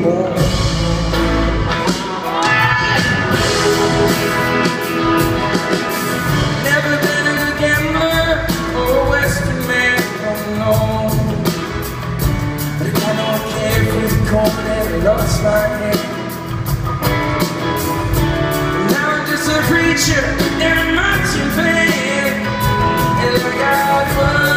anymore. Never been a good gambler or a Western man, no. But I don't care if it's cold and lost my head. Now I'm just a preacher in a marching band, and I got one.